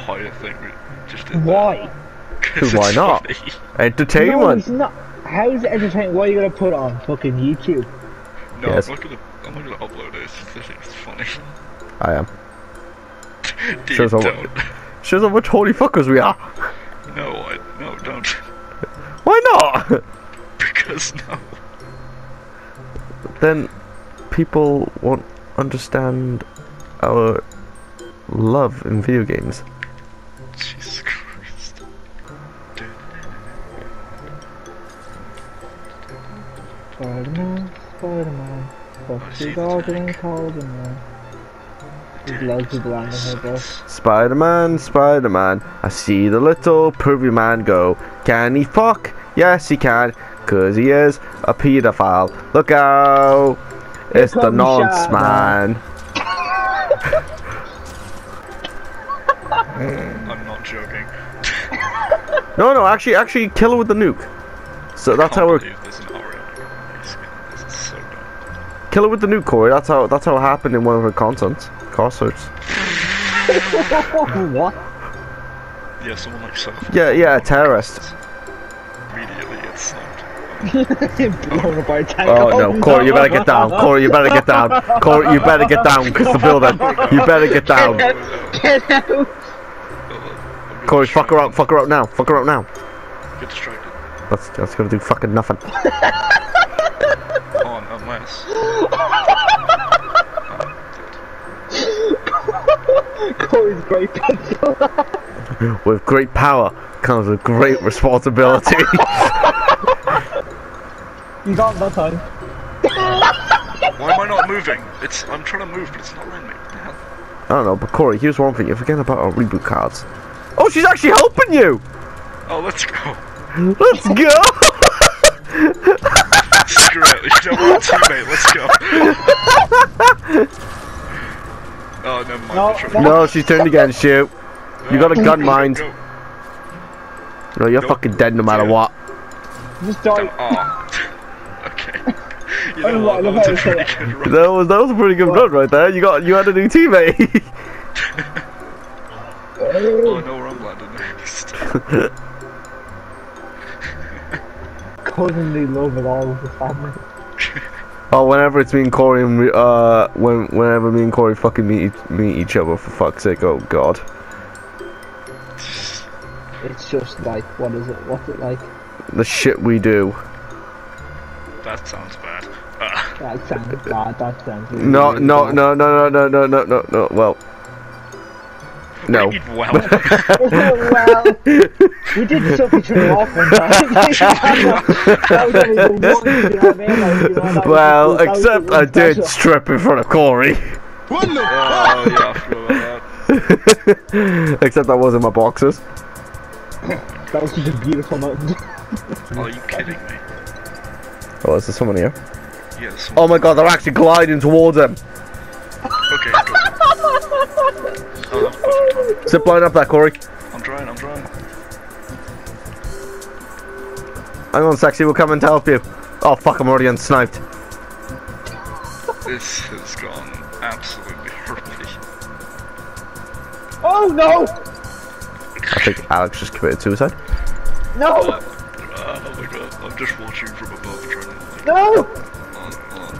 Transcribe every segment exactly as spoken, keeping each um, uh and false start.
hire thing. We just did Why? Because Why not? funny. Entertainment. No, it's not. How is it entertaining? Why are you gonna put it on fucking YouTube? No, Yes. I'm not gonna. I'm not gonna upload it. It's just that it's funny. I am. Dude, Shows how, don't. shows how much holy fuckers we are. No, I no, don't. Why not? Because no. Then people won't understand our love in video games. Jesus Christ. Spider-Man, Spider-Man, I fuck see the the garden tank. calls him man. There's loads of people landing here, bro. Spider-Man, Spider-Man, I see the little pervy man go. Can he fuck? Yes, he can, cause he is a paedophile. Look out! It's the comes nonce Shaq, man. I'm not joking. No, no, actually, actually, kill her with the nuke. So that's how I we're can't believe there's an Ariana Grande skin. This is so dumb. kill her with the nuke, Corey. That's how that's how it happened in one of her contents. Concerts. What? Yeah, someone like so. Yeah, yeah, a terrorist. Immediately gets sniped. Blown up by a tank. Oh no, Corey, you better get down. Corey, you better get down. Corey, you better get down, because the building. You better get down. Get out! Corey, fuck her up, fuck her up now, fuck her up now. Get distracted. That's that's gonna do fucking nothing. On unless. Corey's great pencil. With great power comes with great responsibility. You got that time. Why am I not moving? It's I'm trying to move, but it's not letting me. What the hell? I don't know, but Corey, here's one thing: you're forgetting about our reboot cards. Oh, she's actually helping you. Oh, let's go. Let's go. Screw it. You know what, teammate? Let's go. Oh, never mind. No, I'm trying to- No, she's turned against you. You got a Go, gun go, mind. go. No, you're Nope. fucking dead no matter Yeah. what. Just die. Oh. Okay. You I know love what? That how was a you say pretty good run. That was that was a pretty good run right there. You got you had a new teammate. Oh no, where I'm landing next. Cousinly love of all of the family. Oh, whenever it's me and Corey and we, uh, when whenever me and Corey fucking meet each- meet each other, for fuck's sake, oh god. It's just like, what is it? What's it like? The shit we do. That sounds bad. Uh, That sounds bad. That sounds really, No, really no, bad. no, no, no, no, no, no, no, well. No. what do you mean, well? Well, we did suck each other off one time. That was only the one, you know what I mean? Like, you know, that was Well, the- that was except the I one did special. strip in front of Corey. Oh yeah, I forgot about that. Except that wasn't my boxers. That was such a beautiful mountain. Are you kidding me? Oh, is there someone here? Yes. Oh my god, they're actually gliding towards him. Okay, go. Oh, that was perfect. Zip line up there, Corey. I'm trying, I'm trying. Hang on, Sexy, we'll come and help you. Oh fuck, I'm already unsniped. This has gone absolutely horribly. Oh no! I think Alex just committed suicide. No! Uh, oh my god, I'm just watching from above trying to like... No! On, on.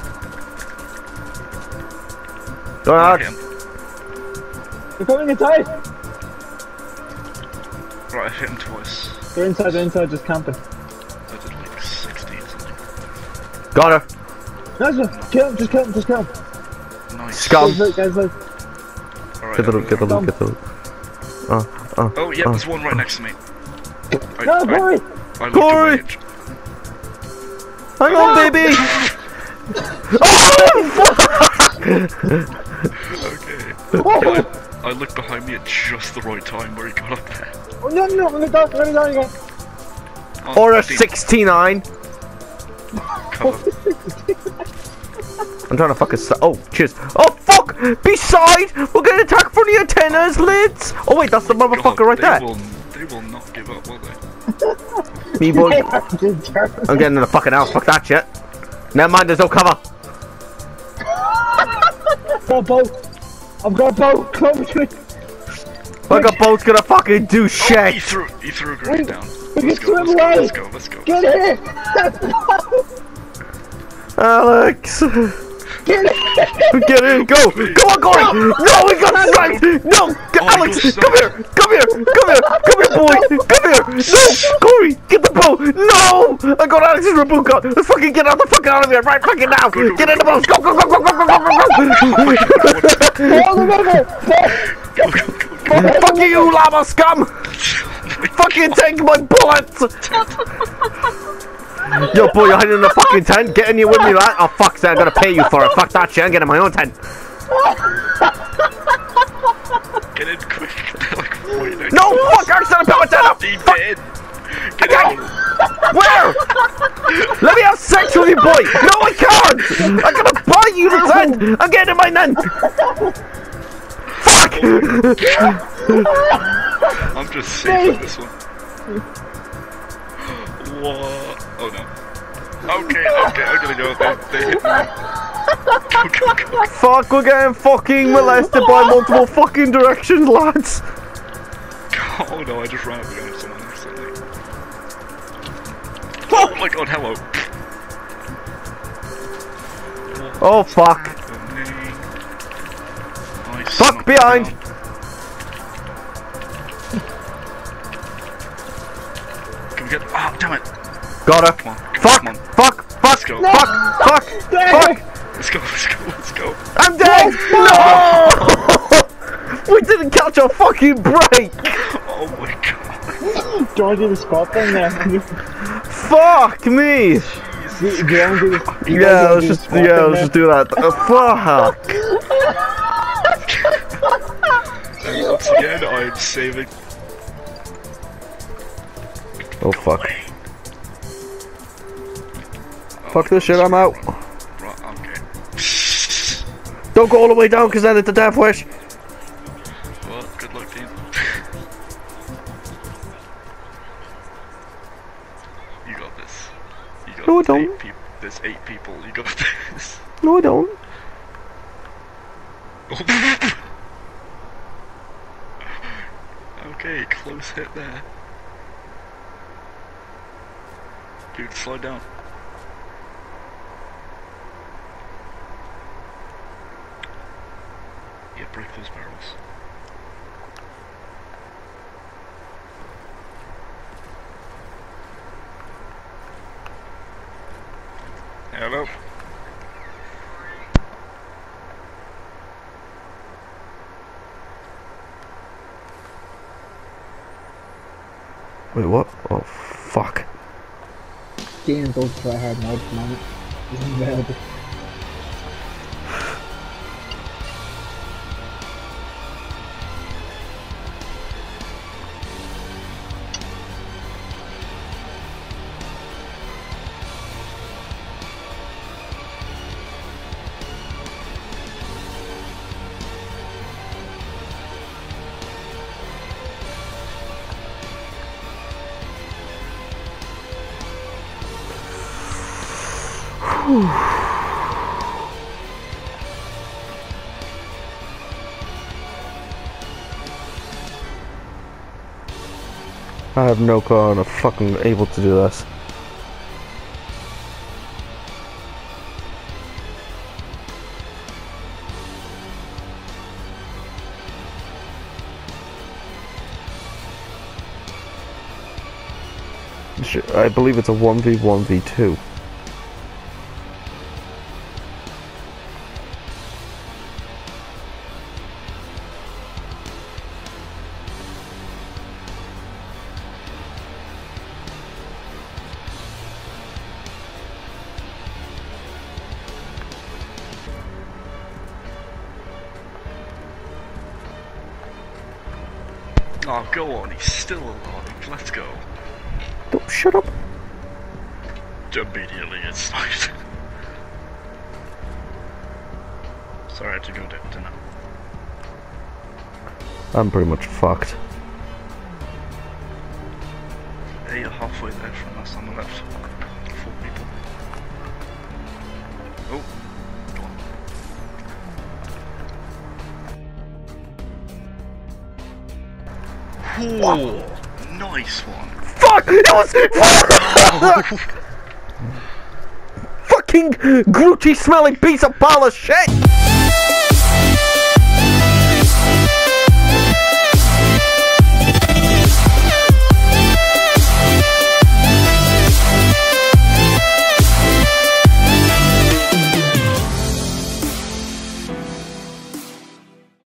Go on, Alex. Him. They're coming inside! Right, I hit him twice. They're inside, they're inside, just camping. I did like sixty or something. Got her. Nice one! Kill him, just kill him, just kill him! Nice. Scum. Guys, look, guys, look. Alright, Get the loot, get the loot, Dumb. get the loot. Oh, oh. Oh, yeah, oh. there's one right next to me. I, No, I, Corey! I looked Corey! away. Hang on, baby! Okay. Oh, Yeah, I, I looked behind me at just the right time where he got up there. oh no, no, let me down, let me down again! Oh, Or a deep sixty-nine. cover. I'm trying to fucking. Oh, cheers. Oh, fuck! Beside! We're getting attacked from the antennas, lids! Oh, wait, that's the motherfucker God, right they there. Will, they will not give up, will they? Me boy. They are determined. I'm getting in the fucking house. Fuck that shit. Never mind, there's no cover. I've got a boat! I've got a boat! Come between! Like a boat's gonna fucking do Oh, he shit. threw, he threw a grenade down. We Let's can go, swim let's go, away. let's go, let's go. Get in! Alex. Get in! Get in, go! Come on, Corey! No, we got sniped! No! Oh, Alex, he got come here! Come here! Come here! Come here, boy! Come here! No! Corey, get the boat! No! I got Alex's reboot gun! Let's fucking get out the fuck out of here right fucking now! Go, go, Get go, in the go, boat! Go, go, go, go, go, go, go, go, go! Hold the river! Go, go, go, go. Fuck you, lava scum! Fucking take my bullets! Yo, boy, you're hiding in the fucking tent. Get in here with me, lad. Oh, fuck that. I'm gonna pay you for it. Fuck that shit. I'm getting my own tent. Get in quick. They're like waiting. No, fuck! I'm gonna put my tent up! He did. Get in. Where? Let me have sex with you, boy! No, I can't! I'm gonna buy you the tent! I'm getting in my tent! Fuck! I'm just safe on this one. What? Oh no. Okay, okay, I'm gonna go. They, they hit me. Go, go, go. Fuck, we're getting fucking molested by multiple fucking directions, lads! Oh no, I just ran up behind someone instantly. Oh my god, hello. Oh, fuck. I Fuck, snuck behind! down. Can we get. Ah, damn it. Got her. Come on, Fuck! come on. Fuck! Fuck! Let's go. Fuck! Fuck! Fuck! Let's go, let's go, let's go. I'm dead! No! We didn't catch a fucking break! Oh my god. Do you want to do the spot thing there? Fuck me! Do you want to do the, you Yeah, wanna let's do the just spot yeah, thing let's there? just do that. Uh, fuck! And once again, I'm saving. Oh fuck! Fuck this shit, I'm out. Right, okay. Don't go all the way down, cause then it's a death wish. Well, good luck, team. You got this. You got No, I this. don't. Eight peop There's eight people. You got this. No, I don't. Okay, close hit there. Dude, slow down. Yeah, break those barrels. Hello? Wait, what? Oh fuck! Dean goes try hard mode at the moment. Isn't available. I have no car and I'm fucking able to do this. I believe it's a one v one v two. Oh, go on, he's still alive. Let's go. Don't shut up. Immediately it's sniped. Sorry, I had to go to dinner. I'm pretty much fucked. Yeah, you're halfway there from last time I left. Four people. Oh, go on. Oh, nice one. Fuck! It was fucking Gucci smelling piece of pile of shit!